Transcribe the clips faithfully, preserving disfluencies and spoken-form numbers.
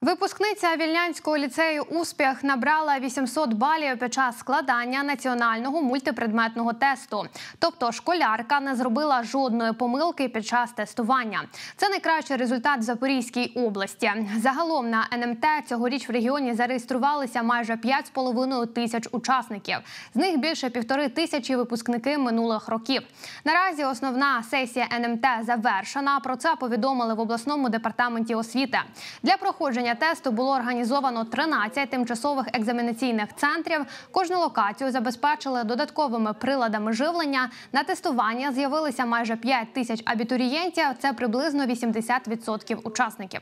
Випускниця Вільнянського ліцею «Успіх» набрала вісімсот балів під час складання національного мультипредметного тесту. Тобто школярка не зробила жодної помилки під час тестування. Це найкращий результат в Запорізькій області. Загалом на ен ем те цьогоріч в регіоні зареєструвалися майже п'ять з половиною тисяч учасників. З них більше півтори тисячі випускники минулих років. Наразі основна сесія ен ем те завершена. Про це повідомили в обласному департаменті освіти. Для проходження тесту було організовано тринадцять тимчасових екзаменаційних центрів. Кожну локацію забезпечили додатковими приладами живлення. На тестування з'явилися майже п'ять тисяч абітурієнтів. Це приблизно вісімдесят відсотків учасників.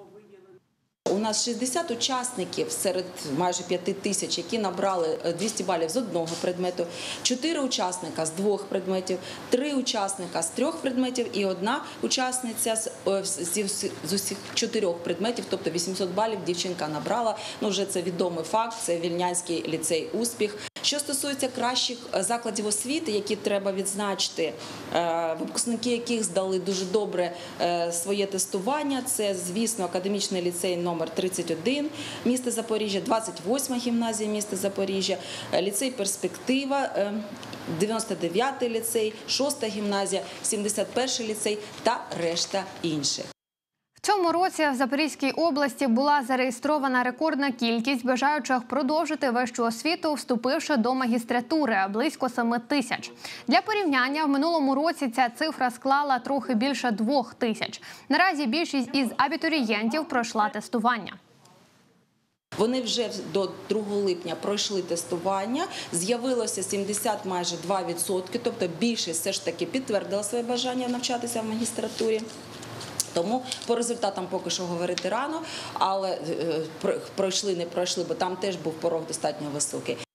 У нас шістдесят учасників серед майже п'яти тисяч, які набрали двісті балів з одного предмету, чотири учасника з двох предметів, три учасника з трьох предметів і одна учасниця з, з, з усіх чотирьох предметів, тобто вісімсот балів дівчинка набрала. Ну, вже це відомий факт, це Вільнянський ліцей «Успіх». Що стосується кращих закладів освіти, які треба відзначити, випускники яких здали дуже добре своє тестування, це, звісно, академічний ліцей номер тридцять один міста Запоріжжя, двадцять восьма гімназія міста Запоріжжя, ліцей «Перспектива», дев'яносто дев'ятий ліцей, шоста гімназія, сімдесят перший ліцей та решта інших. В цьому році в Запорізькій області була зареєстрована рекордна кількість бажаючих продовжити вищу освіту, вступивши до магістратури – близько семи тисяч. Для порівняння, в минулому році ця цифра склала трохи більше двох тисяч. Наразі більшість із абітурієнтів пройшла тестування. Вони вже до другого липня пройшли тестування, з'явилося сімдесят майже два відсотки, тобто більшість все ж таки підтвердила своє бажання навчатися в магістратурі. Тому по результатам поки що говорити рано, але пройшли, не пройшли, бо там теж був порог достатньо високий.